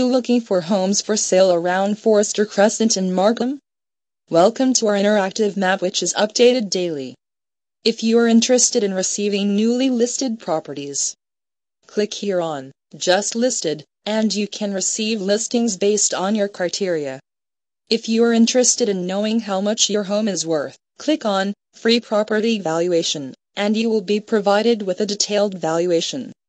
Looking for homes for sale around Forester Crescent in Markham? Welcome to our interactive map, which is updated daily. If you are interested in receiving newly listed properties, click here on Just Listed, and you can receive listings based on your criteria. If you are interested in knowing how much your home is worth, click on Free Property Valuation, and you will be provided with a detailed valuation.